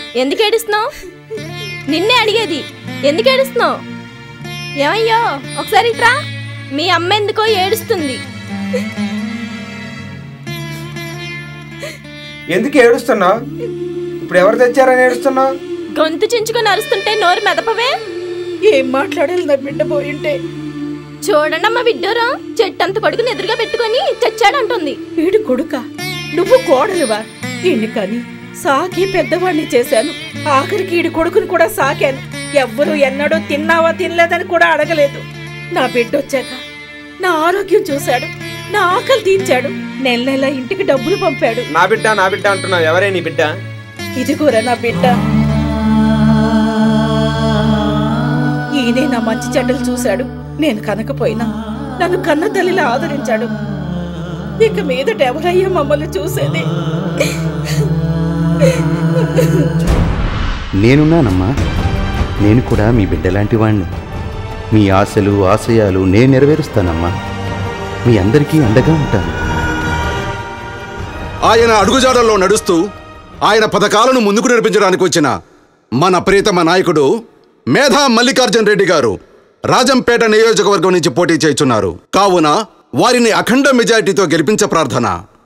ఎందుకు ఏడుస్తున్నావు? నిన్నే అడిగేది, ఎందుకు ఏడుస్తున్నావు? ఏమయ్యో ఒకసారి ఇట్రా. మీ అమ్మ ఎందుకో ఏడుస్తుంది. ఎందుకు ఏడుస్తున్నావు? ఇప్పుడు ఎవరు తెచ్చారని ఏడుస్తున్నావు? గొంతు చించుకొని అరుస్తుంటే నోరు మెదపవే. ఏం మాట్లాడాలి నా బిడ్డ పోయింటే? చూడండమ్మ విడ్డూరం, చెట్టంత కొడుకుని ఎదురుగా పెట్టుకొని చచ్చాడంటుంది. వీడి కొడుక, నువ్వు కోడలువా? ఈయన్ని కానీ సాకి పెద్దవాడిని చేశాను. ఆఖరికి ఈడి కొడుకుని కూడా సాకాను. ఎవ్వరూ ఎన్నడూ తిన్నావా తినలేదని కూడా అడగలేదు. నా బిడ్డ వచ్చాక నా ఆరోగ్యం చూశాడు, నా ఆకలి తీర్చాడు, నెల నెల ఇంటికి డబ్బులు పంపాడు. నా బిడ్డ నా బిడ్డ అంటున్నావు, ఎవరే నీ బిడ్డ? ఇదిగోరా నా బిడ్డ. ఈయనే నా మంచి చెడ్డలు చూశాడు. నేను కనకపోయినా నన్ను కన్న తల్లిలా ఆదరించాడు. ఇక మీదట ఎవరయ్యా మమ్మల్ని చూసేది? నేనున్నానమ్మా, నేను కూడా మీ బిడ్డలాంటి వాణ్ణి. మీ ఆశలు ఆశయాలు నేను నెరవేరుస్తానమ్మా. మీ అందరికీ అండగా ఉంటాను. ఆయన అడుగుజాడల్లో నడుస్తూ ఆయన పథకాలను ముందుకు నడిపించడానికి వచ్చిన మన ప్రియతమ నాయకుడు మేధా మల్లికార్జున్ రెడ్డి గారు రాజంపేట నియోజకవర్గం నుంచి పోటీ చేస్తున్నారు. కావున వారిని అఖండ మెజారిటీతో గెలిపించ ప్రార్థన.